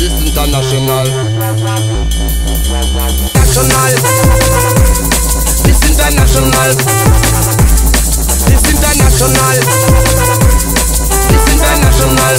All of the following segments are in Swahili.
This international. National. This international. This international. This international.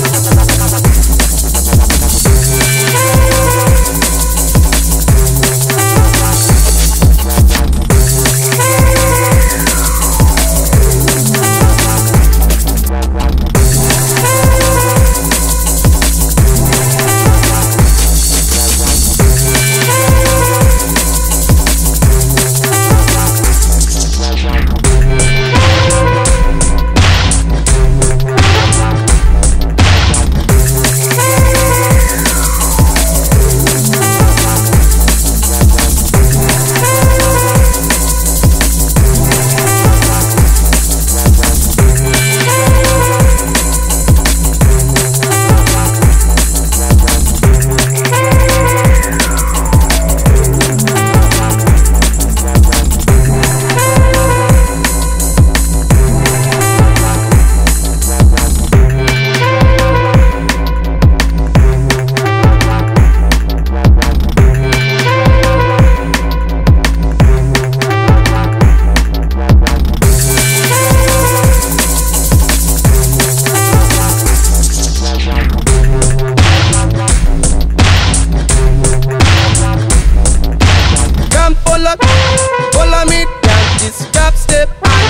Follow me, down this drop step,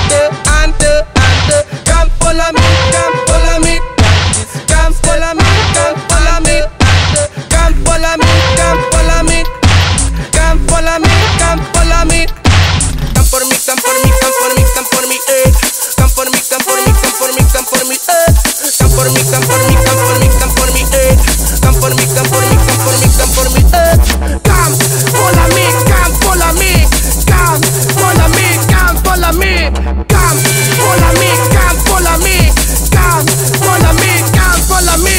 ante. Come follow me, come follow me, down this come follow me, come follow me, come follow me, come follow me, come follow me, come follow me. Come for me, come for me, come for me, come for me, come for me, come for me, come for me, come for me, come for me, come for me, come for me, come for me, come for me, come for me, come for me, come for me, come follow me, come follow me. Come, follow me, come, follow me. Come, follow me, come, follow me. Come, follow me, come, follow me.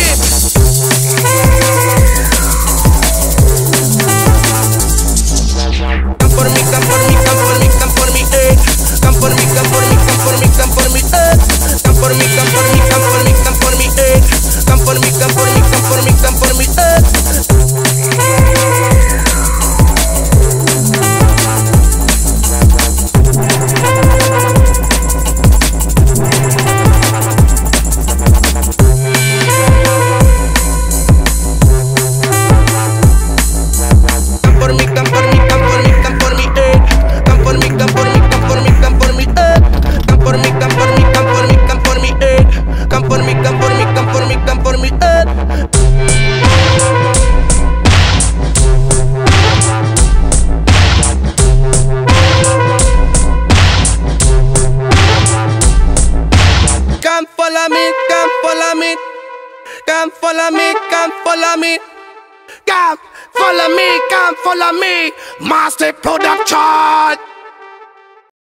Come for me, come for me, come for me, come for me, come for me, come for me, come for me, come for me, come for me, come for me, come for me, come for me, come for me, come for me, come for me, come for me, Come follow me, come follow me. Come follow me, come follow me. Master Production.